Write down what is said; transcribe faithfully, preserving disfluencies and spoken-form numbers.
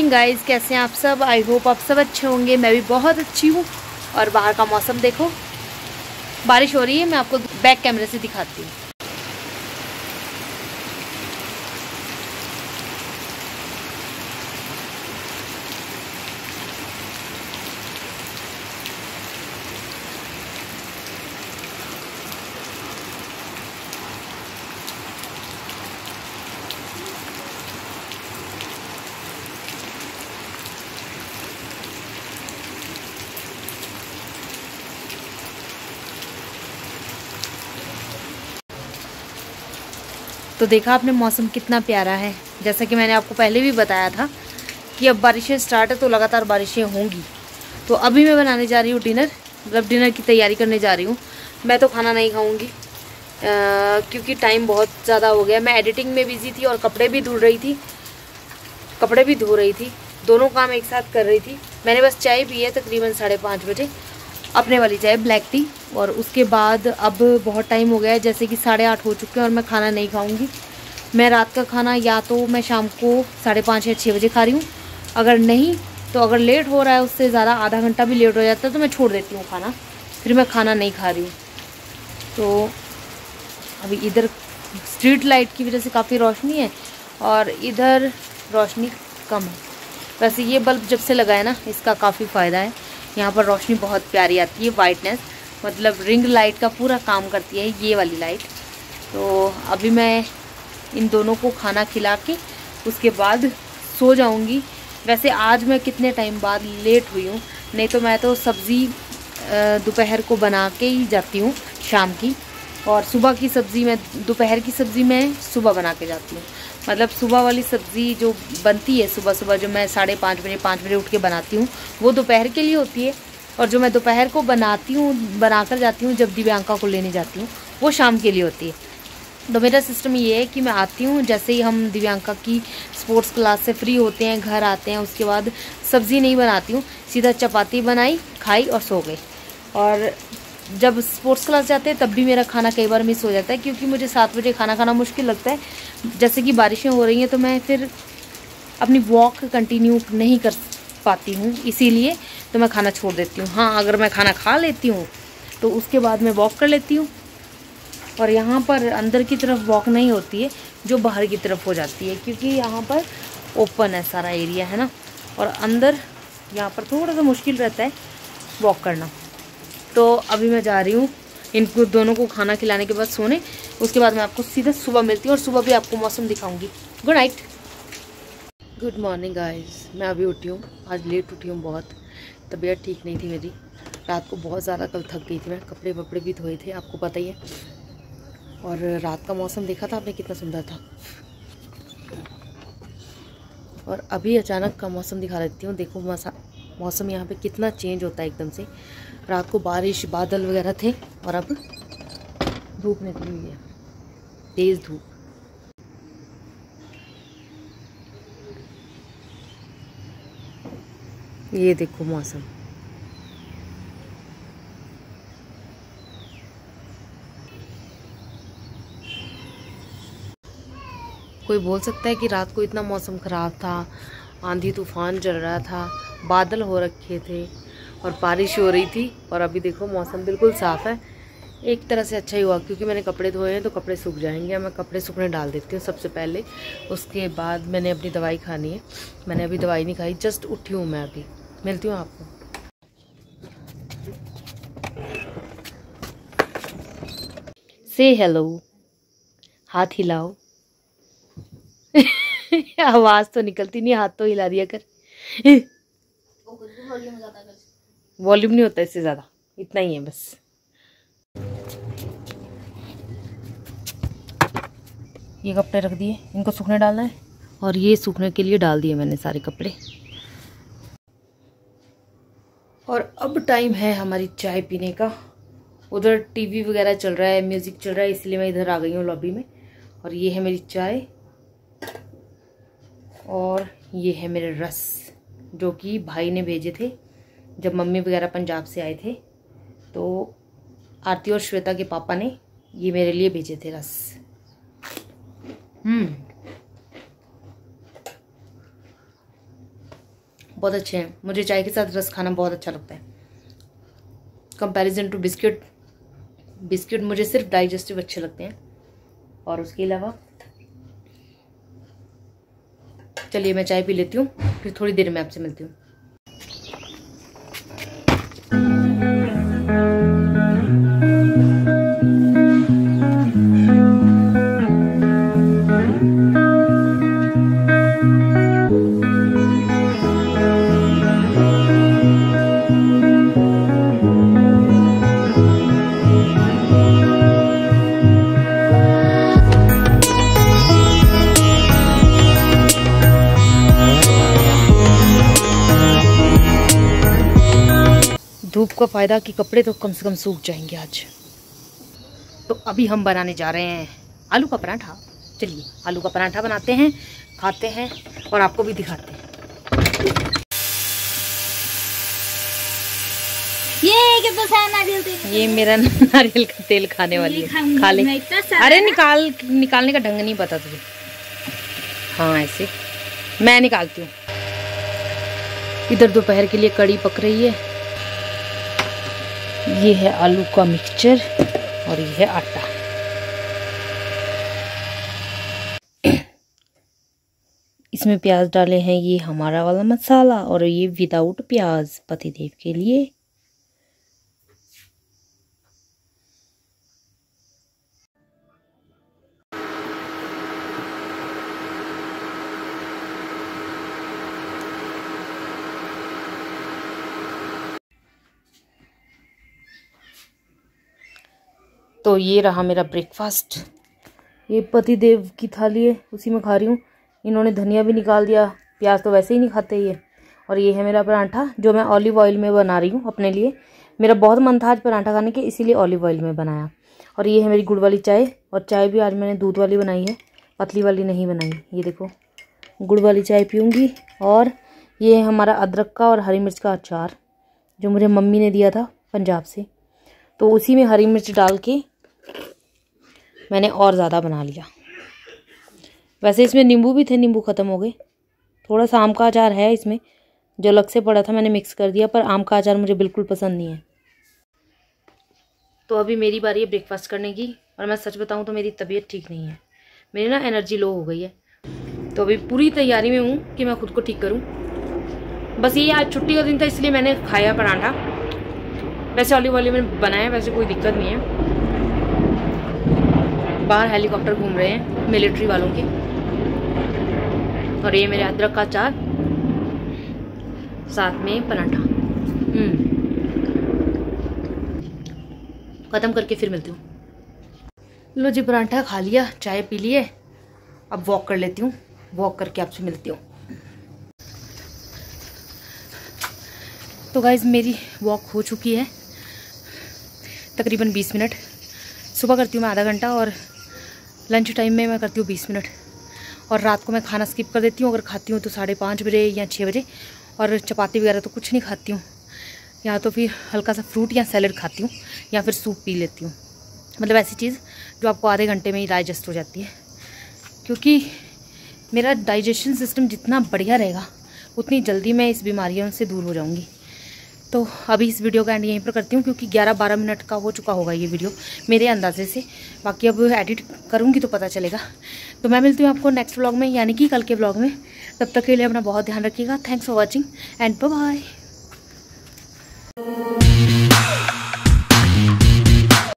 Morning guys, कैसे हैं आप सब। आई होप आप सब अच्छे होंगे। मैं भी बहुत अच्छी हूँ। और बाहर का मौसम देखो, बारिश हो रही है। मैं आपको बैक कैमरे से दिखाती हूँ। तो देखा आपने मौसम कितना प्यारा है। जैसा कि मैंने आपको पहले भी बताया था कि अब बारिशें स्टार्ट है तो लगातार बारिशें होंगी। तो अभी मैं बनाने जा रही हूँ डिनर, मतलब डिनर की तैयारी करने जा रही हूँ। मैं तो खाना नहीं खाऊंगी क्योंकि टाइम बहुत ज़्यादा हो गया। मैं एडिटिंग में बिजी थी और कपड़े भी धुल रही थी कपड़े भी धो रही थी दोनों काम एक साथ कर रही थी। मैंने बस चाय पी है तकरीबन साढ़े पाँच बजे, अपने वाली चाय ब्लैक टी। और उसके बाद अब बहुत टाइम हो गया है, जैसे कि साढ़े आठ हो चुके हैं और मैं खाना नहीं खाऊंगी। मैं रात का खाना या तो मैं शाम को साढ़े पाँच या छः बजे खा रही हूँ, अगर नहीं तो अगर लेट हो रहा है उससे ज़्यादा आधा घंटा भी लेट हो जाता है तो मैं छोड़ देती हूँ खाना, फिर मैं खाना नहीं खा रही हूँ। तो अभी इधर स्ट्रीट लाइट की वजह से काफ़ी रोशनी है और इधर रोशनी कम है। वैसे ये बल्ब जब से लगा है ना, इसका काफ़ी फ़ायदा है। यहाँ पर रोशनी बहुत प्यारी आती है, वाइटनेस, मतलब रिंग लाइट का पूरा काम करती है ये वाली लाइट। तो अभी मैं इन दोनों को खाना खिला के उसके बाद सो जाऊँगी। वैसे आज मैं कितने टाइम बाद लेट हुई हूँ, नहीं तो मैं तो सब्ज़ी दोपहर को बना के ही जाती हूँ शाम की, और सुबह की सब्ज़ी मैं दोपहर की सब्ज़ी मैं सुबह बना के जाती हूँ। मतलब सुबह वाली सब्ज़ी जो बनती है सुबह सुबह, जो मैं साढ़े पाँच बजे पाँच बजे उठ के बनाती हूँ, वो दोपहर के लिए होती है। और जो मैं दोपहर को बनाती हूँ, बनाकर जाती हूँ जब दिव्यांका को लेने जाती हूँ, वो शाम के लिए होती है। तो मेरा सिस्टम ये है कि मैं आती हूँ, जैसे ही हम दिव्यांका की स्पोर्ट्स क्लास से फ्री होते हैं, घर आते हैं, उसके बाद सब्ज़ी नहीं बनाती हूँ, सीधा चपाती बनाई, खाई और सो गई। और जब स्पोर्ट्स क्लास जाते हैं तब भी मेरा खाना कई बार मिस हो जाता है, क्योंकि मुझे सात बजे खाना खाना मुश्किल लगता है। जैसे कि बारिशें हो रही हैं तो मैं फिर अपनी वॉक कंटिन्यू नहीं कर पाती हूँ, इसीलिए तो मैं खाना छोड़ देती हूँ। हाँ, अगर मैं खाना खा लेती हूँ तो उसके बाद मैं वॉक कर लेती हूँ। और यहाँ पर अंदर की तरफ वॉक नहीं होती है, जो बाहर की तरफ हो जाती है, क्योंकि यहाँ पर ओपन है सारा एरिया है ना, और अंदर यहाँ पर थोड़ा सा मुश्किल रहता है वॉक करना। तो अभी मैं जा रही हूँ इनको दोनों को खाना खिलाने के बाद सोने। उसके बाद मैं आपको सीधा सुबह मिलती हूँ और सुबह भी आपको मौसम दिखाऊंगी। Good night, good morning guys. मैं अभी उठी हूँ, आज लेट उठी हूँ बहुत, तबीयत ठीक नहीं थी मेरी। रात को बहुत ज़्यादा कल थक गई थी मैं, कपड़े वपड़े भी धोए थे, आपको पता ही है। और रात का मौसम देखा था आपने कितना सुंदर था। और अभी अचानक का मौसम दिखा देती हूँ। देखो मौसम यहाँ पे कितना चेंज होता है एकदम से। रात को बारिश बादल वगैरह थे और अब धूप निकली हुई है, तेज़ धूप। ये देखो मौसम, कोई बोल सकता है कि रात को इतना मौसम ख़राब था, आंधी तूफान चल रहा था, बादल हो रखे थे और बारिश हो रही थी, और अभी देखो मौसम बिल्कुल साफ़ है। एक तरह से अच्छा ही हुआ क्योंकि मैंने कपड़े धोए हैं तो कपड़े सूख जाएंगे। मैं कपड़े सूखने डाल देती हूँ सबसे पहले, उसके बाद मैंने अपनी दवाई खानी है। मैंने अभी दवाई नहीं खाई, जस्ट उठी हूँ मैं अभी। मिलती हूँ आपको। से हेलो, हाथ हिलाओ। आवाज़ तो निकलती नहीं, हाथ तो हिला दिया कर। वॉल्यूम नहीं होता इससे ज़्यादा, इतना ही है बस। ये कपड़े रख दिए, इनको सूखने डालना है, और ये सूखने के लिए डाल दिए मैंने सारे कपड़े। और अब टाइम है हमारी चाय पीने का। उधर टीवी वगैरह चल रहा है, म्यूज़िक चल रहा है, इसलिए मैं इधर आ गई हूँ लॉबी में। और ये है मेरी चाय और ये है मेरे रस, जो कि भाई ने भेजे थे जब मम्मी वगैरह पंजाब से आए थे। तो आरती और श्वेता के पापा ने ये मेरे लिए भेजे थे रस। हम्म बहुत अच्छे हैं। मुझे चाय के साथ रस खाना बहुत अच्छा लगता है कंपैरिजन टू बिस्किट। बिस्किट मुझे सिर्फ डाइजेस्टिव अच्छे लगते हैं। और उसके अलावा चलिए मैं चाय पी लेती हूँ, फिर थोड़ी देर में आपसे मिलती हूँ। धूप का फ़ायदा कि कपड़े तो कम से कम सूख जाएंगे आज। तो अभी हम बनाने जा रहे हैं आलू का पराठा। चलिए आलू का पराठा बनाते हैं, खाते हैं और आपको भी दिखाते हैं। ये कितना सारा नारियल तेल, ये मेरा नारियल का तेल खाने वाली है, खा ले। अरे निकाल निकालने का ढंग नहीं पता तुझे। हाँ ऐसे मैं निकालती हूँ। इधर दोपहर के लिए कड़ी पक रही है। ये है आलू का मिक्सचर और ये है आटा। इसमें प्याज डाले हैं, ये हमारा वाला मसाला, और ये विदाउट प्याज पतिदेव के लिए। तो ये रहा मेरा ब्रेकफास्ट। ये पति देव की थाली है, उसी में खा रही हूँ। इन्होंने धनिया भी निकाल दिया, प्याज तो वैसे ही नहीं खाते ये। और ये है मेरा पराठा जो मैं ऑलिव ऑयल में बना रही हूँ अपने लिए। मेरा बहुत मन था आज पराठा खाने के, इसीलिए ऑलिव ऑयल में बनाया। और ये है मेरी गुड़ वाली चाय, और चाय भी आज मैंने दूध वाली बनाई है, पतली वाली नहीं बनाई। ये देखो गुड़ वाली चाय पीऊँगी। और ये है हमारा अदरक का और हरी मिर्च का अचार जो मुझे मम्मी ने दिया था पंजाब से, तो उसी में हरी मिर्च डाल के मैंने और ज़्यादा बना लिया। वैसे इसमें नींबू भी थे, नींबू ख़त्म हो गए। थोड़ा सा आम का अचार है इसमें, जो अलग से पड़ा था मैंने मिक्स कर दिया, पर आम का अचार मुझे बिल्कुल पसंद नहीं है। तो अभी मेरी बारी है ब्रेकफास्ट करने की, और मैं सच बताऊं तो मेरी तबीयत ठीक नहीं है, मेरी ना एनर्जी लो हो गई है। तो अभी पूरी तैयारी में हूँ कि मैं खुद को ठीक करूँ। बस ये आज छुट्टी का दिन था इसलिए मैंने खाया पराठा। वैसे ऑलिव ऑयल में बनाया, वैसे कोई दिक्कत नहीं है। बाहर हेलीकॉप्टर घूम रहे हैं मिलिट्री वालों के। और ये मेरे अदरक का अचार, साथ में पराठा। हम्म खत्म करके फिर मिलती हूँ। लो जी पराठा खा लिया, चाय पी लिए, अब वॉक कर लेती हूँ। वॉक करके आपसे मिलती हूँ। तो गाइज मेरी वॉक हो चुकी है तकरीबन बीस मिनट। सुबह करती हूँ मैं आधा घंटा, और लंच टाइम में मैं करती हूँ बीस मिनट। और रात को मैं खाना स्किप कर देती हूँ, अगर खाती हूँ तो साढ़े पाँच बजे या छः बजे। और चपाती वगैरह तो कुछ नहीं खाती हूँ, या तो फिर हल्का सा फ्रूट या सैलड खाती हूँ, या फिर सूप पी लेती हूँ। मतलब ऐसी चीज़ जो आपको आधे घंटे में ही डाइजेस्ट हो जाती है। क्योंकि मेरा डाइजेशन सिस्टम जितना बढ़िया रहेगा उतनी जल्दी मैं इस बीमारियों से दूर हो जाऊँगी। तो अभी इस वीडियो का एंड यहीं पर करती हूँ, क्योंकि ग्यारह बारह मिनट का हो चुका होगा ये वीडियो मेरे अंदाजे से। बाकी अब एडिट करूँगी तो पता चलेगा। तो मैं मिलती हूँ आपको नेक्स्ट व्लॉग में, यानी कि कल के व्लॉग में। तब तक के लिए अपना बहुत ध्यान रखिएगा। Thanks for watching and bye bye.